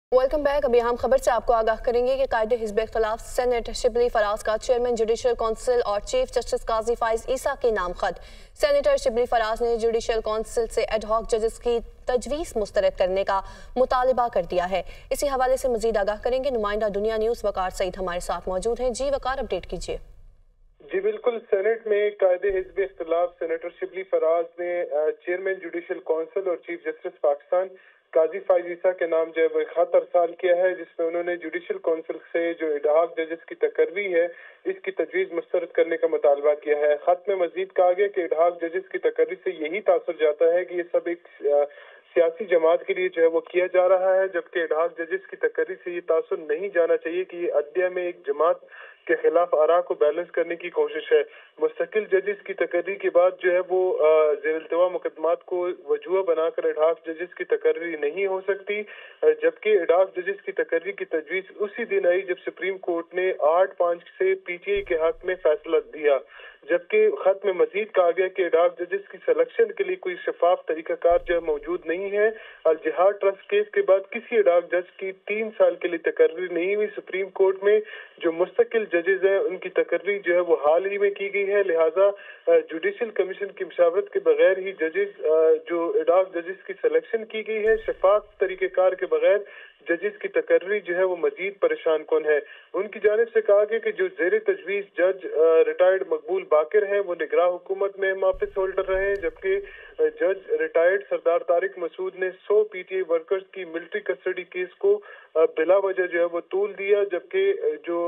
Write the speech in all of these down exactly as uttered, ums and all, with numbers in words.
Welcome back. अभी हम खबर से आपको आगाह करेंगे कि कायदे हिज़्ब इख्तिलाफ सेनेट शिबली फराज का चेयरमैन जुडिशल काउंसिल और चीफ जस्टिस काजी फैज ईसा के नाम खत। सेनेटर शिबली फराज ने जुडिशल काउंसिल से एडहॉक जजेस की तजवीज़ मुस्तरद करने का मुतालबा कर दिया है। इसी हवाले से मजीद आगाह करेंगे नुमाइंदा दुनिया न्यूज़ वकार सईद हमारे साथ मौजूद हैं। जी वकार, अपडेट कीजिए। जी बिल्कुल, सेनेट में कायदे हिज़्ब इख्तिलाफ सेनेटर शिबली फराज ने चेयरमैन जुडिशल काउंसिल और चीफ जस्टिस पाकिस्तान काजी फाइज ईसा के नाम जो है वो खत अरसाल किया है, जिसमें उन्होंने जुडिशल काउंसिल से जो इडहाक जजेस की तकर्री है इसकी तजवीज़ मुस्तरद करने का मुतालबा किया है। खत में मजीद कहा गया कि इडहाक जजेस की तकर्री से यही तासुर जाता है कि ये सब एक सियासी जमात के लिए जो है वो किया जा रहा है, जबकि इडहाक जजेस की तकर्री से ये तासुर नहीं जाना चाहिए कि ये अदलिया में एक जमात के खिलाफ आरा को बैलेंस करने की कोशिश है। मुस्तकिल जजेस की तकर्री के बाद जो है वो ज़ेर-इल्तिवा मुकदमात को वजूह बनाकर इडहाक जजेस की तकर्री नहीं हो सकती, जबकि इडहाक जजेस की तकर्री की तजवीज़ उसी दिन आई जब सुप्रीम कोर्ट ने आठ पाँच से पीटीआई के हक में फैसला दिया। जबकि खत में मजीद कहा गया कि इडहाक जजेस की सिलेक्शन के लिए कोई शफाफ तरीकाकार जो मौजूद नहीं है। अल जिहाद ट्रस्ट केस के बाद किसी इडहाक जज की तीन साल के लिए तकर्री नहीं हुई। सुप्रीम कोर्ट में जो मुस्तकिल जजेस हैं उनकी तकर्री जो है वो हाल ही में की गई है, लिहाजा जुडिशल कमीशन की मशावरत के बगैर ही जजेस जो इडहाक जजेस की सिलेक्शन की गई है, शफाफ तरीक़ेकार के बगैर जजेस की तकर्री जो है वो मजीद परेशान कौन है। उनकी जानिब से कहा गया कि जो जेर तजवीज़ जज रिटायर्ड मकबूल बाकिर हैं वो निगरान हुकूमत में माफिस होल्डर रहे, जबकि जज रिटायर्ड सरदार तारिक मसूद ने सौ पीटीआई वर्कर्स की मिलिट्री कस्टडी केस को बिला वजह जो है वो तूल दिया, जबकि जो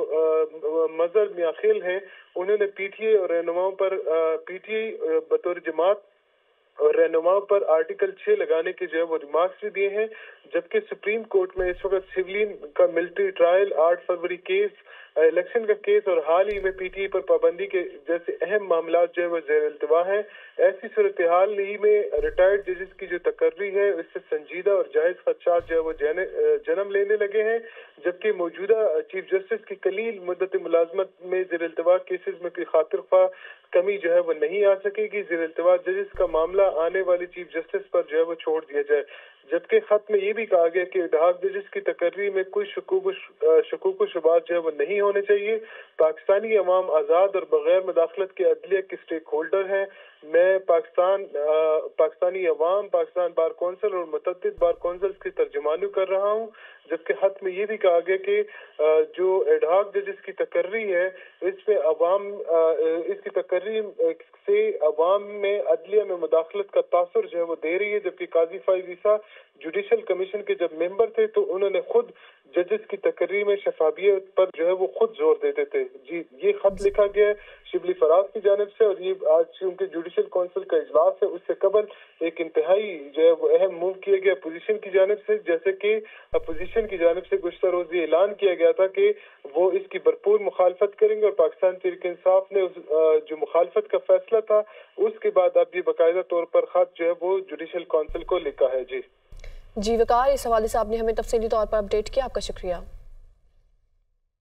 मजहर मियाखिल हैं उन्होंने पीटीआई और रहनुमाओं पर पीटीआई बतौर जमात और रहनुमाओं पर आर्टिकल छह लगाने के जो है वो रिमार्क्स भी दिए हैं। जबकि सुप्रीम कोर्ट में इस वक्त सिविलियन का मिलिट्री ट्रायल, आठ फरवरी केस, इलेक्शन का केस और हाल ही में पीटीआई पर पाबंदी के जैसे अहम मामला जो है वो ज़ेर-इल्तिवा है। ऐसी सूरत हाल ही में रिटायर्ड जजेस की जो तकर्री है इससे संजीदा और जायज़ खदशात जो है वो जन्म लेने लगे हैं, जबकि मौजूदा चीफ जस्टिस की कलील मुद्दत मुलाजमत में ज़ेर-इल्तिवा केसेस में कोई खातिर ख्वाह कमी जो है वो नहीं आ सकेगी। ज़ेर-इल्तिवा जजेस का मामला आने वाली चीफ जस्टिस पर जो है वो छोड़ दिया जाए। जबकि खत में ये भी कहा गया कि इडहाक जजेस की तकर्री में कोई शकूक शकूक शुबात जो है वो नहीं होने चाहिए। पाकिस्तानी अवाम आज़ाद और बगैर मुदाखलत के अदलिया के स्टेक होल्डर हैं। मैं पाकिस्तान पाकिस्तानी अवाम, पाकिस्तान बार कौंसिल और मुतअद्दिद बार कौंसिल की तर्जुमानी कर रहा हूँ। जबकि खत में ये भी कहा गया कि जो इडहाक जजेस की तकर्री है इसमें अवाम इसकी तकर्री से अवाम में अदलिया में मुदाखलत का तासुर जो है वो दे रही है। जबकि काजी फाइज ईसा जुडिशल कमीशन के जब मेंबर थे तो उन्होंने खुद जजेस की तकर्री में शफाफियत पर जो है वो खुद जोर देते थे। जी, ये खत लिखा गया है शिबली फराज की जानिब से, और ये आज उनके जुडिशल काउंसिल का इजलास है उससे कबल एक इंतहाई जो है वो अहम मूव किया गया अपोजिशन की जानिब से, जैसे कि अपोजिशन की जानिब से गुज़श्ता रोज़ ये ऐलान किया गया था कि वो इसकी भरपूर मुखालफत करेंगे, और पाकिस्तान तहरीक इंसाफ ने उस जो मुखालफत का फैसला था उसके बाद अब ये बाकायदा तौर पर खत जो है वो जुडिशल काउंसिल को लिखा है। जी जी वकार, इस हवाले से आपने हमें तफसीली तौर पर अपडेट किया, आपका शुक्रिया।